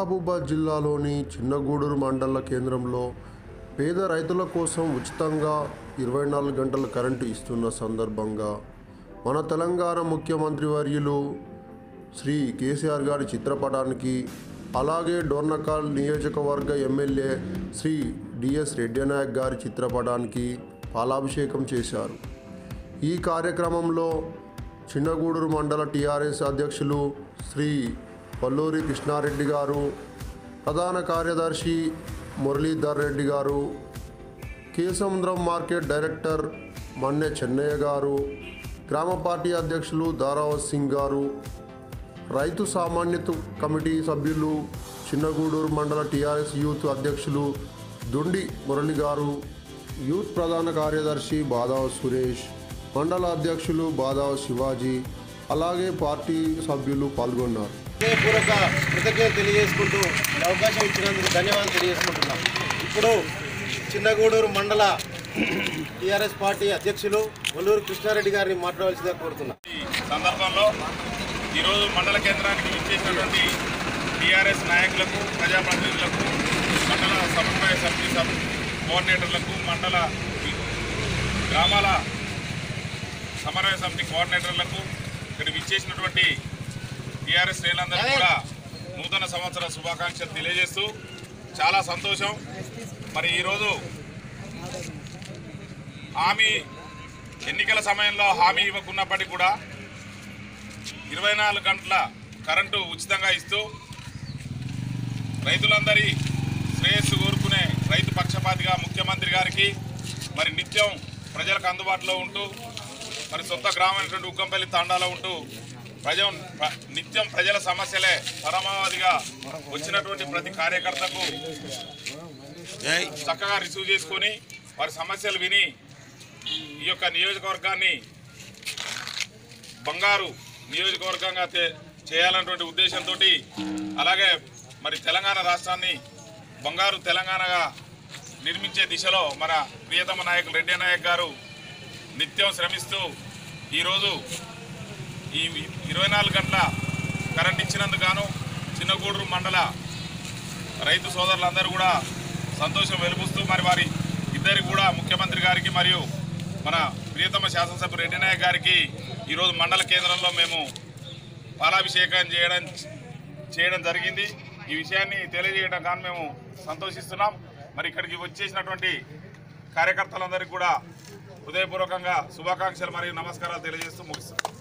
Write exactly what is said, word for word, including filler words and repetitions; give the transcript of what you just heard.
మహబూబాద్ జిల్లాలోని చిన్నగూడూరు మండల కేంద్రంలో పేద రైతుల కోసం ఉచితంగా ఇరవై నాలుగు గంటల కరెంటు ఇస్తున్న సందర్భంగా మన తెలంగాణ ముఖ్యమంత్రి వర్యులు శ్రీ కేసీఆర్ గారి చిత్రపటానికి, అలాగే డోర్నకల్ నియోజకవర్గ ఎమ్మెల్యే శ్రీ డిఎస్ రెడ్డినాయక్ గారి చిత్రపటానికి పాలాభిషేకం చేశారు. ఈ కార్యక్రమంలో చిన్నగూడూరు మండల టీఆర్ఎస్ అధ్యక్షులు శ్రీ వల్లూరి కృష్ణారెడ్డి గారు, ప్రధాన కార్యదర్శి మురళీధర్ రెడ్డి గారు, కేసముద్రం మార్కెట్ డైరెక్టర్ మన్నె చెన్నయ్య గారు, గ్రామ పార్టీ అధ్యక్షులు దారావత్ సింగ్ గారు, రైతు సామాన్యత కమిటీ సభ్యులు, చిన్నగూడూరు మండల టీఆర్ఎస్ యూత్ అధ్యక్షులు దుండి మురళి గారు, యూత్ ప్రధాన కార్యదర్శి బాదావ సురేష్, మండల అధ్యక్షులు బాదావ శివాజీ, అలాగే పార్టీ సభ్యులు పాల్గొన్నారు. పూర్వక కృతజ్ఞతలు తెలియజేసుకుంటూ అవకాశం ఇచ్చినందుకు ధన్యవాదాలు తెలియజేసుకుంటున్నాం. ఇప్పుడు చిన్నగూడూరు మండల టీఆర్ఎస్ పార్టీ అధ్యక్షులు వల్లూరి కృష్ణారెడ్డి గారిని మాట్లాడవలసిందిగా కోరుతున్నాం. ఈ సందర్భంలో ఈరోజు మండల కేంద్రానికి విచ్చేసినటువంటి టీఆర్ఎస్ నాయకులకు, ప్రజాప్రతినిధులకు, మండల సమన్వయ సమితి సబ్ కోఆర్డినేటర్లకు, మండల గ్రామాల సమన్వయ సమితి కోఆర్డినేటర్లకు, ఇక్కడ విచ్చేసినటువంటి టీఆర్ఎస్ శ్రేణులందరూ కూడా నూతన సంవత్సర శుభాకాంక్షలు తెలియజేస్తూ చాలా సంతోషం. మరి ఈరోజు హామీ ఎన్నికల సమయంలో హామీ ఇవ్వకున్నప్పటికీ కూడా ఇరవై నాలుగు గంటల కరెంటు ఉచితంగా ఇస్తూ రైతులందరి శ్రేయస్సు కోరుకునే రైతు పక్షపాతిగా ముఖ్యమంత్రి గారికి మరి నిత్యం ప్రజలకు అందుబాటులో ఉంటూ, మరి సొంత గ్రామైనటువంటి ఉక్కంపల్లి తాండాలో ఉంటూ ప్రజ నిత్యం ప్రజల సమస్యలే పరమావధిగా వచ్చినటువంటి ప్రతి కార్యకర్తకు చక్కగా రిసీవ్ చేసుకొని వారి సమస్యలు విని ఈ యొక్క నియోజకవర్గాన్ని బంగారు నియోజకవర్గంగా చేయాలన్నటువంటి ఉద్దేశంతో, అలాగే మరి తెలంగాణ రాష్ట్రాన్ని బంగారు తెలంగాణగా నిర్మించే దిశలో మన ప్రియతమ నాయకులు రెడ్డినాయక్ గారు నిత్యం శ్రమిస్తూ ఈరోజు ఈ ఇరవై నాలుగు గంటల కరెంట్ ఇచ్చినందుకు గాను చిన్నగూడూరు మండల రైతు సోదరులందరూ కూడా సంతోషం వెలుపుస్తూ, మరి వారి ఇద్దరికి కూడా ముఖ్యమంత్రి గారికి మరియు మన ప్రియతమ శాసనసభ్యులు రెడ్డినాయక్ గారికి ఈరోజు మండల కేంద్రంలో మేము పాలాభిషేకం చేయడం చేయడం జరిగింది. ఈ విషయాన్ని తెలియజేయడం కానీ మేము సంతోషిస్తున్నాం. మరి ఇక్కడికి వచ్చేసినటువంటి కార్యకర్తలందరికీ కూడా హృదయపూర్వకంగా శుభాకాంక్షలు మరియు నమస్కారాలు తెలియజేస్తూ ముగిస్తాం.